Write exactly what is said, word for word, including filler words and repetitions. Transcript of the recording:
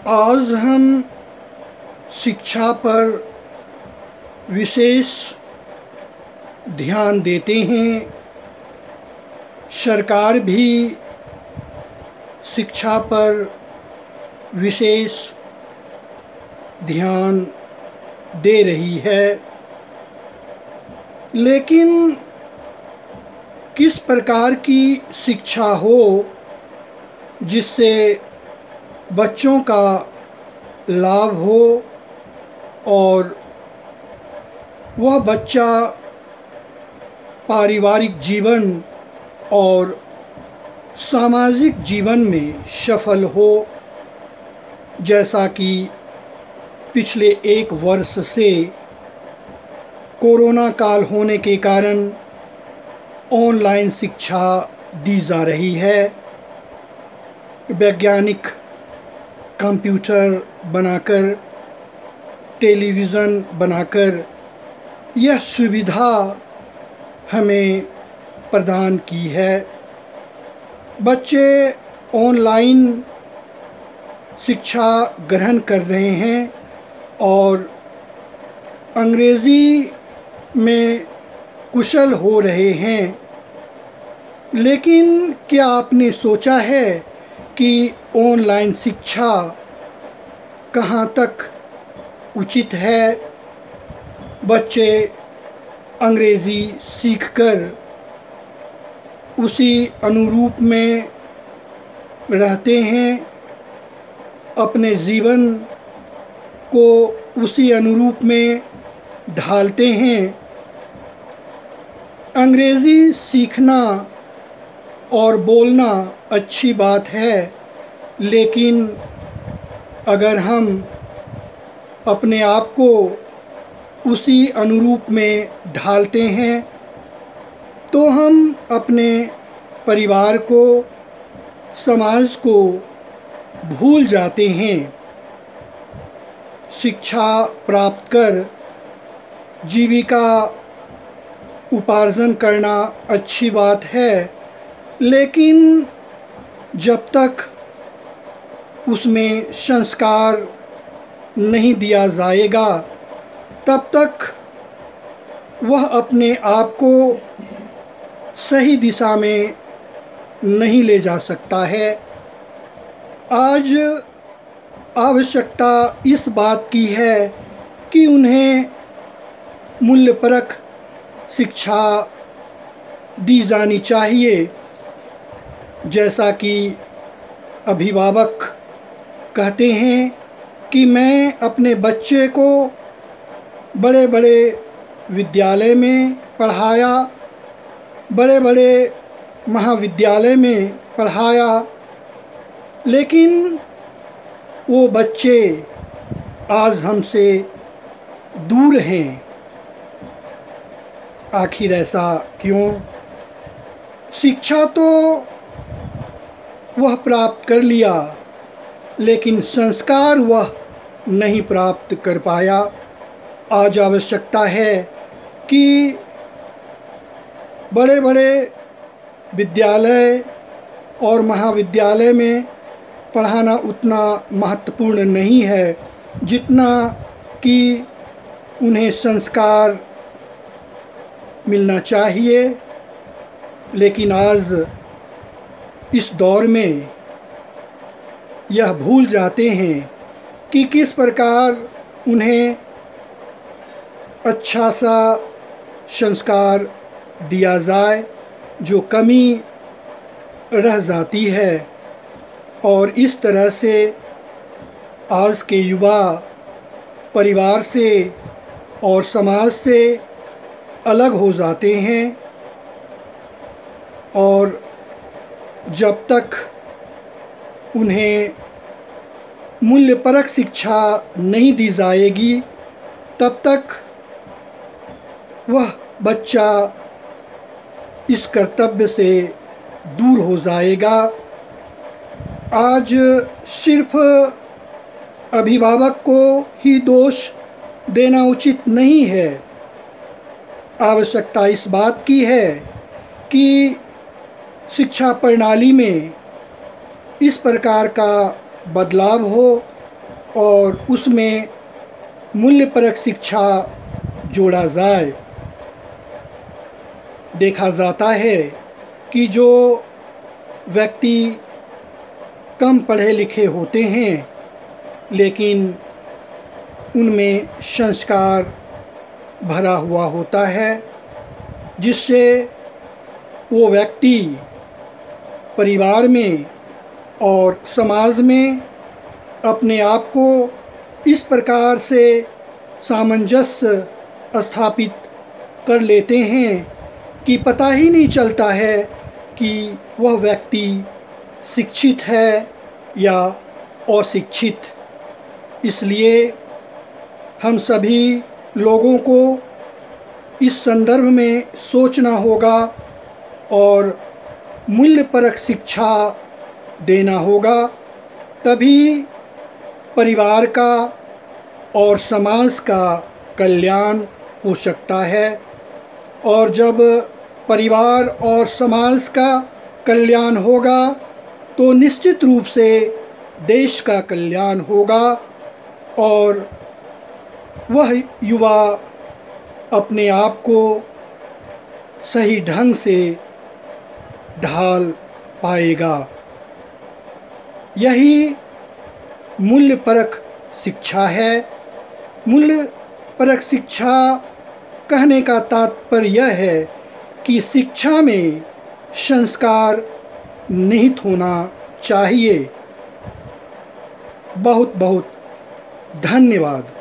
आज हम शिक्षा पर विशेष ध्यान देते हैं। सरकार भी शिक्षा पर विशेष ध्यान दे रही है, लेकिन किस प्रकार की शिक्षा हो जिससे बच्चों का लाभ हो और वह बच्चा पारिवारिक जीवन और सामाजिक जीवन में सफल हो। जैसा कि पिछले एक वर्ष से कोरोना काल होने के कारण ऑनलाइन शिक्षा दी जा रही है। वैज्ञानिक कंप्यूटर बनाकर, टेलीविज़न बनाकर यह सुविधा हमें प्रदान की है। बच्चे ऑनलाइन शिक्षा ग्रहण कर रहे हैं और अंग्रेज़ी में कुशल हो रहे हैं। लेकिन क्या आपने सोचा है कि ऑनलाइन शिक्षा कहाँ तक उचित है? बच्चे अंग्रेज़ी सीखकर उसी अनुरूप में रहते हैं, अपने जीवन को उसी अनुरूप में ढालते हैं। अंग्रेज़ी सीखना और बोलना अच्छी बात है, लेकिन अगर हम अपने आप को उसी अनुरूप में ढालते हैं तो हम अपने परिवार को, समाज को भूल जाते हैं। शिक्षा प्राप्त कर जीविका उपार्जन करना अच्छी बात है, लेकिन जब तक उसमें संस्कार नहीं दिया जाएगा तब तक वह अपने आप को सही दिशा में नहीं ले जा सकता है। आज आवश्यकता इस बात की है कि उन्हें मूल्यपरक शिक्षा दी जानी चाहिए। जैसा कि अभिभावक कहते हैं कि मैं अपने बच्चे को बड़े बड़े विद्यालय में पढ़ाया, बड़े बड़े महाविद्यालय में पढ़ाया, लेकिन वो बच्चे आज हमसे दूर हैं। आखिर ऐसा क्यों? शिक्षा तो वह प्राप्त कर लिया, लेकिन संस्कार वह नहीं प्राप्त कर पाया। आज आवश्यकता है कि बड़े बड़े विद्यालय और महाविद्यालय में पढ़ाना उतना महत्वपूर्ण नहीं है जितना कि उन्हें संस्कार मिलना चाहिए। लेकिन आज इस दौर में यह भूल जाते हैं कि किस प्रकार उन्हें अच्छा सा संस्कार दिया जाए, जो कमी रह जाती है। और इस तरह से आज के युवा परिवार से और समाज से अलग हो जाते हैं। और जब तक उन्हें मूल्यपरक शिक्षा नहीं दी जाएगी तब तक वह बच्चा इस कर्तव्य से दूर हो जाएगा। आज सिर्फ अभिभावक को ही दोष देना उचित नहीं है। आवश्यकता इस बात की है कि शिक्षा प्रणाली में इस प्रकार का बदलाव हो और उसमें मूल्यपरक शिक्षा जोड़ा जाए। देखा जाता है कि जो व्यक्ति कम पढ़े लिखे होते हैं लेकिन उनमें संस्कार भरा हुआ होता है, जिससे वो व्यक्ति परिवार में और समाज में अपने आप को इस प्रकार से सामंजस्य स्थापित कर लेते हैं कि पता ही नहीं चलता है कि वह व्यक्ति शिक्षित है या अशिक्षित। इसलिए हम सभी लोगों को इस संदर्भ में सोचना होगा और मूल्यपरक शिक्षा देना होगा, तभी परिवार का और समाज का कल्याण हो सकता है। और जब परिवार और समाज का कल्याण होगा तो निश्चित रूप से देश का कल्याण होगा और वह युवा अपने आप को सही ढंग से ढाल पाएगा। यही मूल्यपरक शिक्षा है। मूल्यपरक शिक्षा कहने का तात्पर्य यह है कि शिक्षा में संस्कार निहित होना चाहिए। बहुत बहुत धन्यवाद।